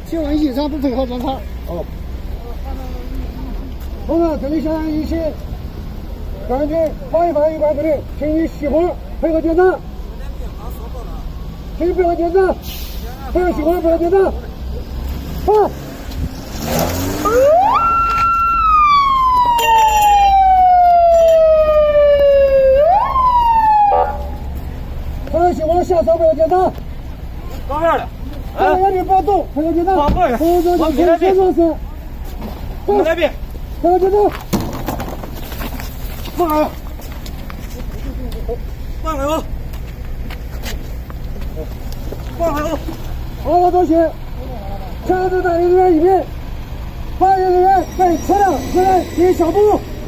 请问异常不配合检查。哦。同志，这里现在一起根据法律法有关规定，请你熄火，配合检查。请配合检查，配合熄火，配合检查。好。配合熄火，下车配合检查。 刚下的。 原地不动，配合检查。 往这边。我们那边。 配合检查。放开。 放开我。放开我。 好好道歉。强制带领人员一名，法院人员被车辆责任进行消毒。